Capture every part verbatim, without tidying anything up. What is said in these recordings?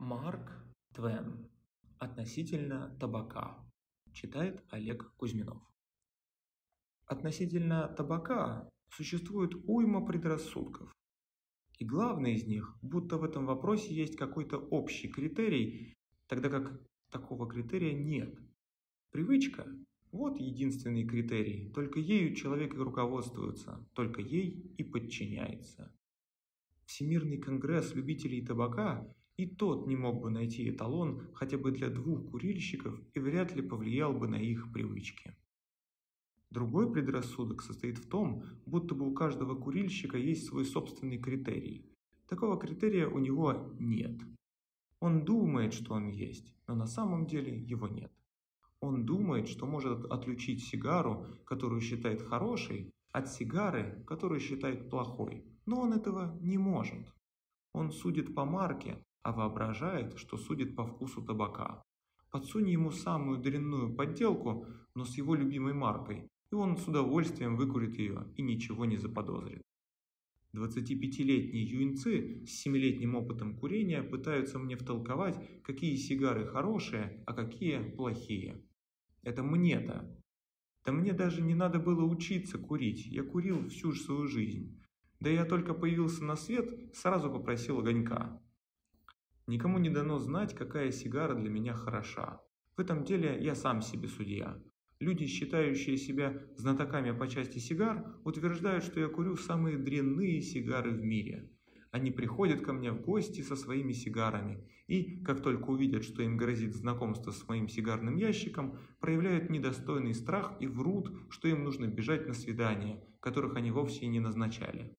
Марк Твен. Относительно табака. Читает Олег Кузьминов. Относительно табака существует уйма предрассудков. И главный из них, будто в этом вопросе есть какой-то общий критерий, тогда как такого критерия нет. Привычка – вот единственный критерий, только ею человек и руководствуется, только ей и подчиняется. Всемирный конгресс любителей табака и тот не мог бы найти эталон хотя бы для двух курильщиков и вряд ли повлиял бы на их привычки. Другой предрассудок состоит в том, будто бы у каждого курильщика есть свой собственный критерий. Такого критерия у него нет. Он думает, что он есть, но на самом деле его нет. Он думает, что может отличить сигару, которую считает хорошей, от сигары, которую считает плохой, но он этого не может. Он судит по марке, а воображает, что судит по вкусу табака. Подсунь ему самую дрянную подделку, но с его любимой маркой, и он с удовольствием выкурит ее и ничего не заподозрит. двадцатипятилетние юнцы с семилетним опытом курения пытаются мне втолковать, какие сигары хорошие, а какие плохие. Это мне-то. Да мне даже не надо было учиться курить, я курил всю свою жизнь. Да я только появился на свет, сразу попросил огонька. Никому не дано знать, какая сигара для меня хороша. В этом деле я сам себе судья. Люди, считающие себя знатоками по части сигар, утверждают, что я курю самые дрянные сигары в мире. Они приходят ко мне в гости со своими сигарами и, как только увидят, что им грозит знакомство с моим сигарным ящиком, проявляют недостойный страх и врут, что им нужно бежать на свидания, которых они вовсе и не назначали.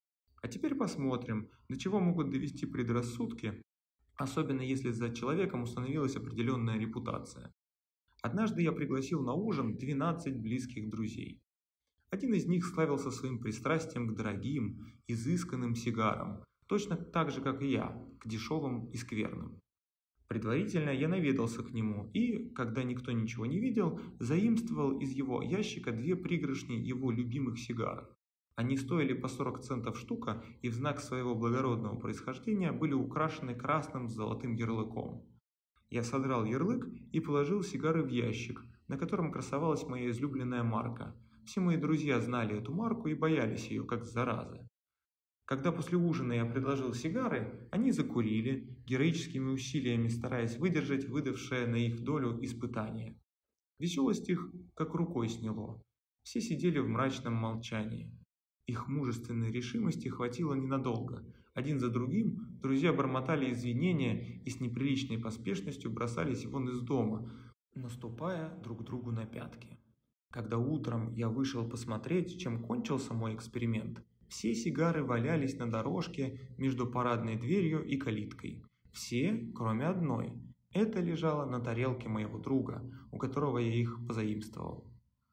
А теперь посмотрим, до чего могут довести предрассудки, особенно если за человеком установилась определенная репутация. Однажды я пригласил на ужин двенадцать близких друзей. Один из них славился своим пристрастием к дорогим, изысканным сигарам, точно так же, как и я, к дешевым и скверным. Предварительно я наведался к нему и, когда никто ничего не видел, заимствовал из его ящика две пригоршни его любимых сигар. Они стоили по сорок центов штука и в знак своего благородного происхождения были украшены красным с золотым ярлыком. Я содрал ярлык и положил сигары в ящик, на котором красовалась моя излюбленная марка. Все мои друзья знали эту марку и боялись ее, как заразы. Когда после ужина я предложил сигары, они закурили, героическими усилиями стараясь выдержать выдавшее на их долю испытание. Веселость их как рукой сняло. Все сидели в мрачном молчании. Их мужественной решимости хватило ненадолго. Один за другим друзья бормотали извинения и с неприличной поспешностью бросались вон из дома, наступая друг другу на пятки. Когда утром я вышел посмотреть, чем кончился мой эксперимент, все сигары валялись на дорожке между парадной дверью и калиткой. Все, кроме одной. Это лежало на тарелке моего друга, у которого я их позаимствовал.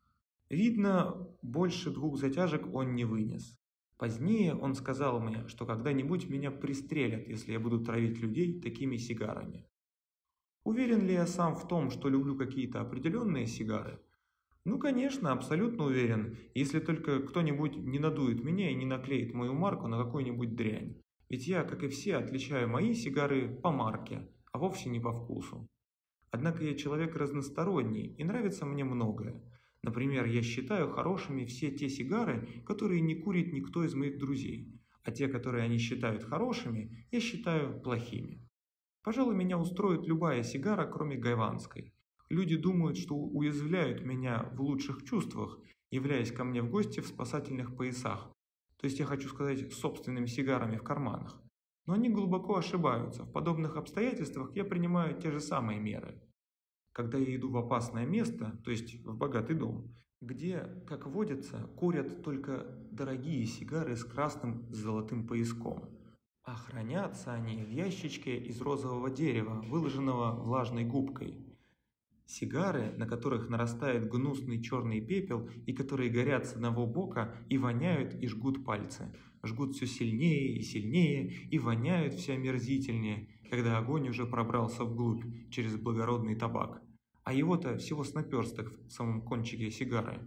Видно, больше двух затяжек он не вынес. Позднее он сказал мне, что когда-нибудь меня пристрелят, если я буду травить людей такими сигарами. Уверен ли я сам в том, что люблю какие-то определенные сигары? Ну, конечно, абсолютно уверен, если только кто-нибудь не надует меня и не наклеит мою марку на какую-нибудь дрянь. Ведь я, как и все, отличаю мои сигары по марке, а вовсе не по вкусу. Однако я человек разносторонний и нравится мне многое. Например, я считаю хорошими все те сигары, которые не курит никто из моих друзей, а те, которые они считают хорошими, я считаю плохими. Пожалуй, меня устроит любая сигара, кроме гайванской. Люди думают, что уязвляют меня в лучших чувствах, являясь ко мне в гости в спасательных поясах, то есть я хочу сказать, с собственными сигарами в карманах. Но они глубоко ошибаются, в подобных обстоятельствах я принимаю те же самые меры. Когда я иду в опасное место, то есть в богатый дом, где, как водится, курят только дорогие сигары с красным с золотым пояском, а хранятся они в ящичке из розового дерева, выложенного влажной губкой. Сигары, на которых нарастает гнусный черный пепел и которые горят с одного бока и воняют и жгут пальцы. Жгут все сильнее и сильнее и воняют все омерзительнее, когда огонь уже пробрался вглубь через благородный табак. А его-то всего с наперсток в самом кончике сигары.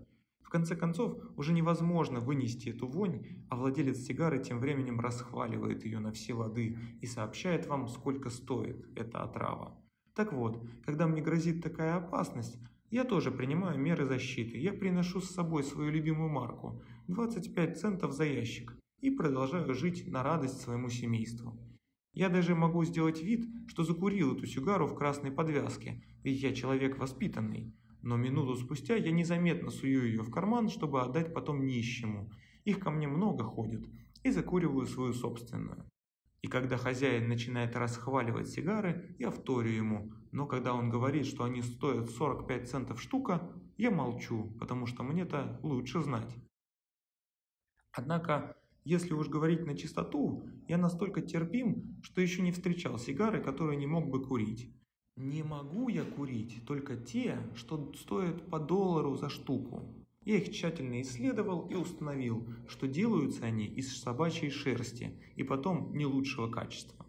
В конце концов, уже невозможно вынести эту вонь, а владелец сигары тем временем расхваливает ее на все лады и сообщает вам, сколько стоит эта отрава. Так вот, когда мне грозит такая опасность, я тоже принимаю меры защиты. Я приношу с собой свою любимую марку – двадцать пять центов за ящик и продолжаю жить на радость своему семейству. Я даже могу сделать вид, что закурил эту сигару в красной подвязке, ведь я человек воспитанный. Но минуту спустя я незаметно сую ее в карман, чтобы отдать потом нищему. Их ко мне много ходит, и закуриваю свою собственную. И когда хозяин начинает расхваливать сигары, я вторю ему, но когда он говорит, что они стоят сорок пять центов штука, я молчу, потому что мне-то лучше знать. Однако, если уж говорить на чистоту, я настолько терпим, что еще не встречал сигары, которые не мог бы курить. Не могу я курить только те, что стоят по доллару за штуку. Я их тщательно исследовал и установил, что делаются они из собачьей шерсти и потом не лучшего качества.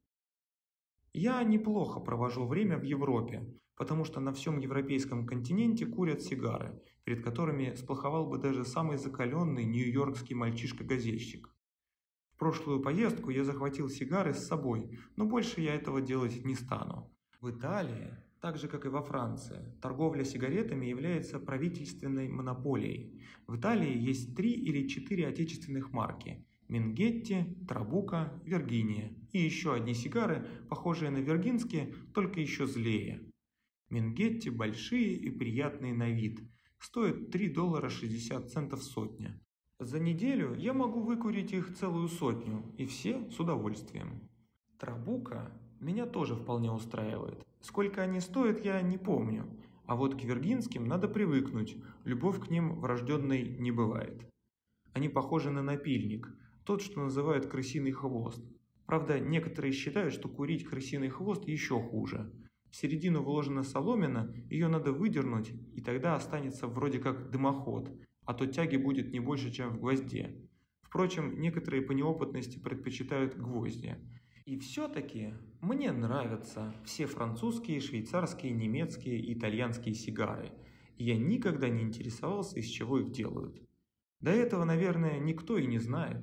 Я неплохо провожу время в Европе, потому что на всем европейском континенте курят сигары, перед которыми сплоховал бы даже самый закаленный нью-йоркский мальчишка-газетчик. В прошлую поездку я захватил сигары с собой, но больше я этого делать не стану. В Италии, так же как и во Франции, торговля сигаретами является правительственной монополией. В Италии есть три или четыре отечественных марки – Мингетти, Трабука, Виргиния и еще одни сигары, похожие на виргинские, только еще злее. Мингетти большие и приятные на вид, стоят три доллара шестьдесят центов сотня. За неделю я могу выкурить их целую сотню, и все с удовольствием. Трабука меня тоже вполне устраивает. Сколько они стоят, я не помню. А вот к виргинским надо привыкнуть, любовь к ним врожденной не бывает. Они похожи на напильник, тот, что называют крысиный хвост. Правда, некоторые считают, что курить крысиный хвост еще хуже. В середину вложена соломина, ее надо выдернуть, и тогда останется вроде как дымоход, а то тяги будет не больше, чем в гвозде. Впрочем, некоторые по неопытности предпочитают гвозди. И все-таки мне нравятся все французские, швейцарские, немецкие и итальянские сигары, и я никогда не интересовался, из чего их делают. До этого, наверное, никто и не знает.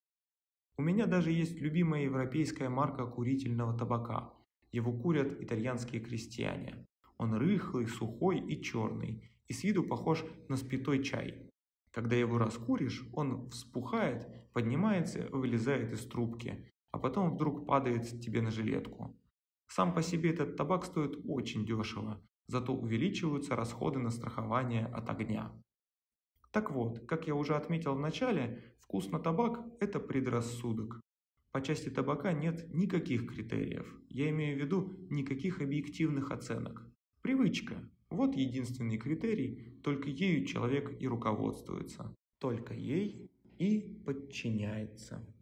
У меня даже есть любимая европейская марка курительного табака. Его курят итальянские крестьяне. Он рыхлый, сухой и черный, и с виду похож на спитой чай. Когда его раскуришь, он вспухает, поднимается и вылезает из трубки, а потом вдруг падает тебе на жилетку. Сам по себе этот табак стоит очень дешево, зато увеличиваются расходы на страхование от огня. Так вот, как я уже отметил в начале, вкус на табак – это предрассудок. По части табака нет никаких критериев, я имею в виду никаких объективных оценок. Привычка – вот единственный критерий, только ею человек и руководствуется, только ей и подчиняется.